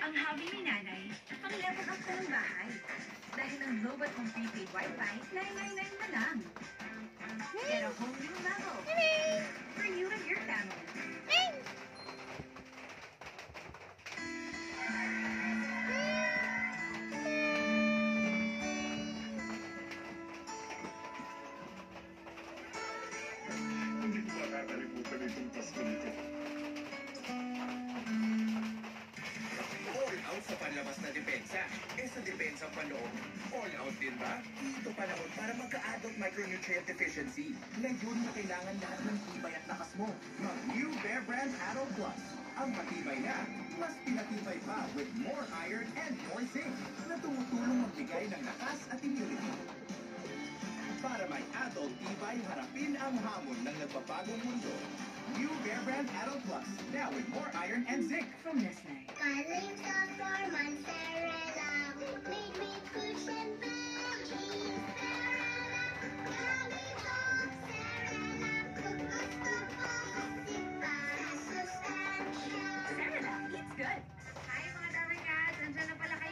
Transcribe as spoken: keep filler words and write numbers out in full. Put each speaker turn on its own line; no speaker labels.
Ang hobby ni nanay, pang-level up ka ng bahay. Dahil ang Global Home Prepaid Wi-Fi, nine nine nine na lang. Get a whole new level for you and your family.
Hindi ko makakalimutan itong Pasko nito.
All out sa panlabas na depensa. Eh sa depensa panloob, all out din ba? Ito panahon para magka-adult micronutrient deficiency. Ngayon na kailangan lahat ng tibay at lakas mo. Mag-New Bear Brand Adult Plus. Ang matibay na, mas pinatibay pa with more iron and more zinc na tumutulong magbigay ng lakas at immunity. Para may adult tibay, harapin ang hamon ng nagbabagong mundo. New Bear Brand Adult Plus, now with more iron and zinc.
From Nestle.
Darling stuff for mozzarella, made with fruits and veggies. Yummy mozzarella, cook gusto po sipa, sustansya.
Sarah, eats good. Hi mga Darwin Cats! Andiyan na pala kayo.